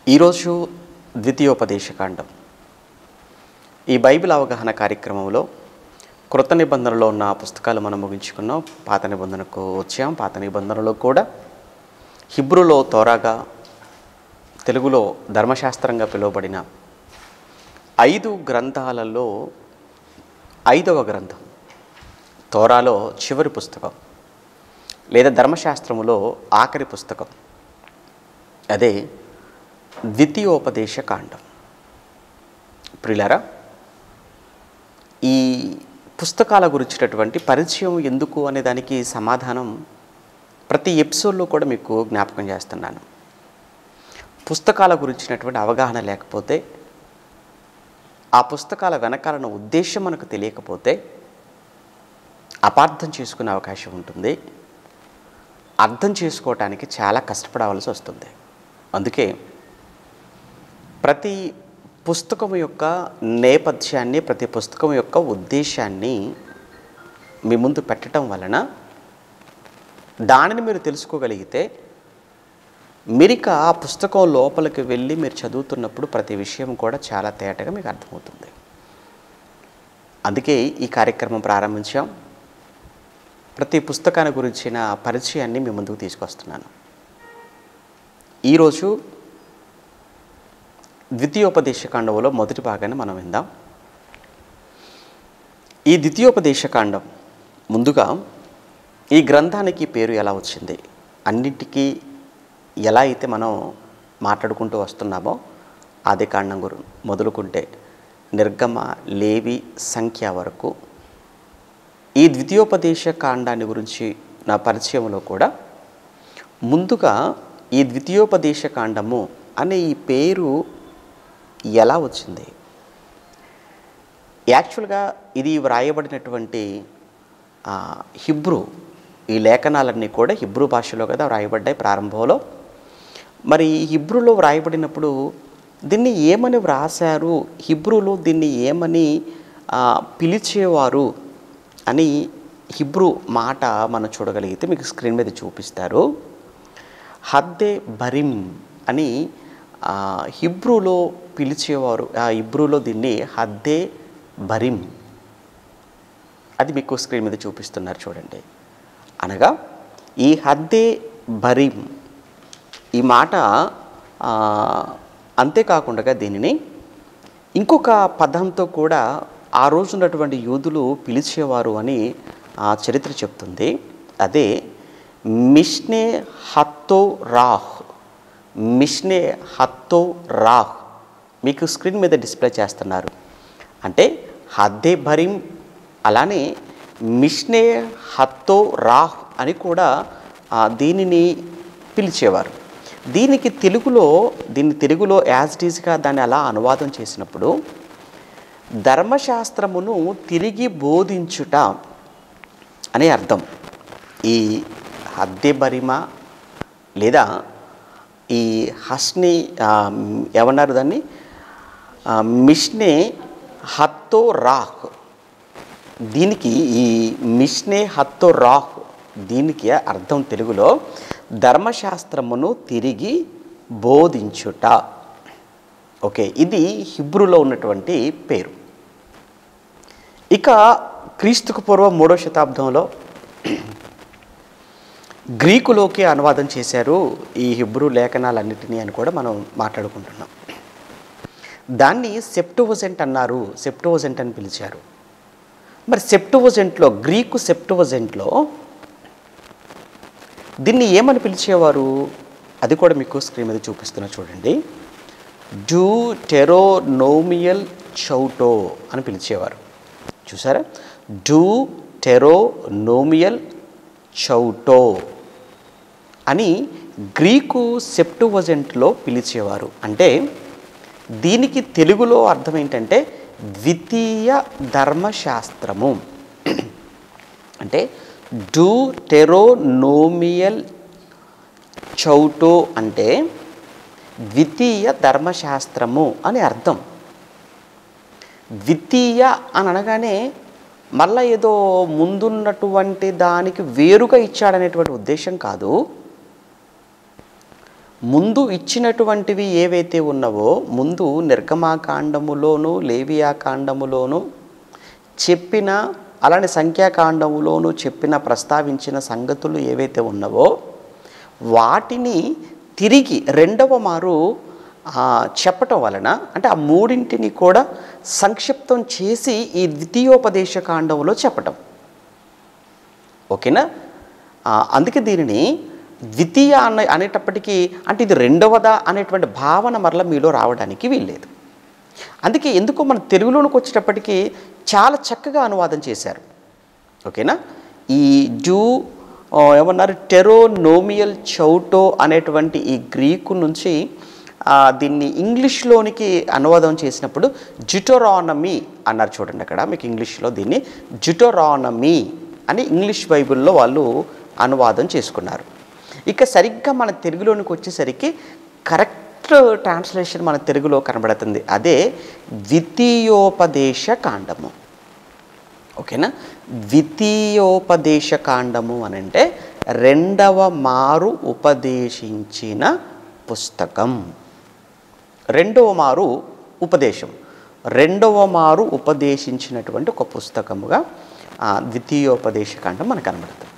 ఈరోజు ద్వితీయోపదేశకాండం. ఈ బైబిల్ అవగాహన కార్యక్రమంలో క్రొత్త నిబంధనలో ఉన్న పుస్తకాలు మనం ముగించుకున్నాం. పాత నిబంధనకు వచ్చాం. పాత నిబంధనలో కూడా హిబ్రూలో తోరాగా, తెలుగులో ధర్మశాస్త్రంగా పిలువబడిన 5 గ్రంథాలలో 5వ గ్రంథం తోరాలో చివరి పుస్తకం లేదా ధర్మశాస్త్రములో ఆఖరి పుస్తకం, అదే ద్వితీయోపదేశకాండం. ప్రియులారా, ఈ పుస్తకాల గురించినటువంటి పరిచయం ఎందుకు అనే దానికి సమాధానం ప్రతి ఎపిసోడ్లో కూడా మీకు జ్ఞాపకం చేస్తున్నాను. పుస్తకాల గురించినటువంటి అవగాహన లేకపోతే, ఆ పుస్తకాల వెనకాలన్న ఉద్దేశం మనకు తెలియకపోతే అపార్థం చేసుకునే అవకాశం ఉంటుంది. అర్థం చేసుకోవటానికి చాలా కష్టపడవలసి వస్తుంది. అందుకే ప్రతి పుస్తకం యొక్క నేపథ్యాన్ని, ప్రతి పుస్తకం యొక్క ఉద్దేశాన్ని మీ ముందు పెట్టడం వలన దానిని మీరు తెలుసుకోగలిగితే మీరిక ఆ పుస్తకం లోపలికి వెళ్ళి మీరు చదువుతున్నప్పుడు ప్రతి విషయం కూడా చాలా తేటగా మీకు అర్థమవుతుంది. అందుకే ఈ కార్యక్రమం ప్రారంభించాం. ప్రతి పుస్తకాన్ని గురించిన పరిచయాన్ని మీ ముందుకు తీసుకొస్తున్నాను. ఈరోజు ద్వితీయోపదేశకాండంలో మొదటి భాగాన్ని మనం విందాం. ఈ ద్వితీయోపదేశకాండం ముందుగా ఈ గ్రంథానికి పేరు ఎలా వచ్చింది, అన్నింటికీ ఎలా అయితే మనం మాట్లాడుకుంటూ వస్తున్నామో ఆదికాండం మొదలుకుంటే నిర్గమ, లేవి, సంఖ్య వరకు ఈ ద్వితీయోపదేశకాండాన్ని గురించి నా పరిచయంలో కూడా ముందుగా ఈ ద్వితీయోపదేశకాండము అనే ఈ పేరు ఎలా వచ్చింది. యాక్చువల్గా ఇది వ్రాయబడినటువంటి హిబ్రూ, ఈ లేఖనాలన్నీ కూడా హిబ్రూ భాషలో కదా వ్రాయబడ్డాయి ప్రారంభంలో. మరి హిబ్రూలో వ్రాయబడినప్పుడు దీన్ని ఏమని వ్రాసారు, హిబ్రూలో దీన్ని ఏమని పిలిచేవారు అని హిబ్రూ మాట మనం చూడగలిగితే మీకు స్క్రీన్ మీద చూపిస్తారు. హద్దే బరిం అని హిబ్రూలో పిలిచేవారు. ఆ హిబ్రూలో దీన్ని హద్దే బరిం, అది మీకు స్క్రీన్ మీద చూపిస్తున్నారు చూడండి. అనగా ఈ హద్దే బరిం ఈ మాట, అంతేకాకుండా దీనిని ఇంకొక పదంతో కూడా ఆ రోజు ఉన్నటువంటి యూదులు పిలిచేవారు అని చరిత్ర చెప్తుంది. అదే మిష్నే హత్తో రాహ్. మిష్నే హత్తో రాహ్ మీకు స్క్రీన్ మీద డిస్ప్లే చేస్తున్నారు. అంటే హద్దే బరిం అలానే మిష్నే హత్తో రాహ్ అని కూడా దీనిని పిలిచేవారు. దీన్ని తెలుగులో యాజ్ ఇట్ ఈజ్గా దాన్ని అలా అనువాదం చేసినప్పుడు ధర్మశాస్త్రమును తిరిగి బోధించుట అనే అర్థం. ఈ హద్దే బరిమా లేదా ఈ హస్ని ఏమన్నారు దాన్ని, మిష్నే హత్తో రాహ్, దీనికి ఈ మిష్నే హత్తో రాహ్ దీనికి అర్థం తెలుగులో ధర్మశాస్త్రమును తిరిగి బోధించుట. ఓకే, ఇది హిబ్రూలో ఉన్నటువంటి పేరు. ఇక క్రీస్తుకు పూర్వం 3వ శతాబ్దంలో గ్రీకులోకి అనువాదం చేశారు ఈ హిబ్రూ లేఖనాలన్నిటినీ అని కూడా మనం మాట్లాడుకుంటున్నాం. దాన్ని సెప్టువజెంట్ అన్నారు, సెప్టువజెంట్ అని పిలిచారు. మరి సెప్టువజెంట్లో, గ్రీకు సెప్టువజెంట్లో దీన్ని ఏమని పిలిచేవారు అది కూడా మీకు స్క్రీన్ మీద చూపిస్తున్నా చూడండి. డ్యూటెరోనోమియల్ చౌటో అని పిలిచేవారు. చూసారా, డ్యూటెరోనోమియల్ చౌటో అని గ్రీకు సెప్టువజెంట్లో పిలిచేవారు. అంటే దీనికి తెలుగులో అర్థం ఏంటంటే ద్వితీయ ధర్మశాస్త్రము. అంటే డ్యూటెరోనోమియల్ చౌటో అంటే ద్వితీయ ధర్మశాస్త్రము అని అర్థం. ద్వితీయ అని అనగానే మళ్ళీ ఏదో ముందున్నటువంటి దానికి వేరుగా ఇచ్చాడనేటువంటి ఉద్దేశం కాదు. ముందు ఇచ్చినటువంటివి ఏవైతే ఉన్నవో ముందు నిర్గమాకాండములోను లేవియాకాండములోను చెప్పిన అలానే సంఖ్యాకాండములోను చెప్పిన ప్రస్తావించిన సంగతులు ఏవైతే ఉన్నవో వాటిని తిరిగి రెండవ మారు చెప్పటం వలన అంటే ఆ మూడింటిని కూడా సంక్షిప్తం చేసి ఈ ద్వితీయోపదేశ కాండంలో చెప్పటం. ఓకేనా? అందుకే దీనిని ద్వితీయ అనేటప్పటికీ అంటే ఇది రెండవదా అనేటువంటి భావన మరలా మీలో రావడానికి వీల్లేదు. అందుకే ఎందుకో మన తెలుగులోనికి వచ్చేటప్పటికీ చాలా చక్కగా అనువాదం చేశారు. ఓకేనా? ఈ ఏమన్నారు టెరోనోమియల్ చౌటో అనేటువంటి ఈ గ్రీకు నుంచి దీన్ని ఇంగ్లీష్లోనికి అనువాదం చేసినప్పుడు జ్యూటరానమీ అన్నారు. చూడండి అక్కడ మీకు ఇంగ్లీష్లో దీన్ని జ్యూటరానమీ అని ఇంగ్లీష్ బైబిల్లో వాళ్ళు అనువాదం చేసుకున్నారు. ఇక సరిగ్గా మన తెలుగులోనికి వచ్చేసరికి కరెక్ట్ ట్రాన్స్లేషన్ మన తెలుగులో కనబడుతుంది. అదే ద్వితీయోపదేశ కాండము. ఓకేనా? ద్వితీయోపదేశ కాండము అని అంటే రెండవ మారు ఉపదేశించిన పుస్తకం. రెండవ మారు ఉపదేశం, రెండవ మారు ఉపదేశించినటువంటి ఒక పుస్తకముగా ద్వితీయోపదేశ కాండం మనకు కనబడుతుంది.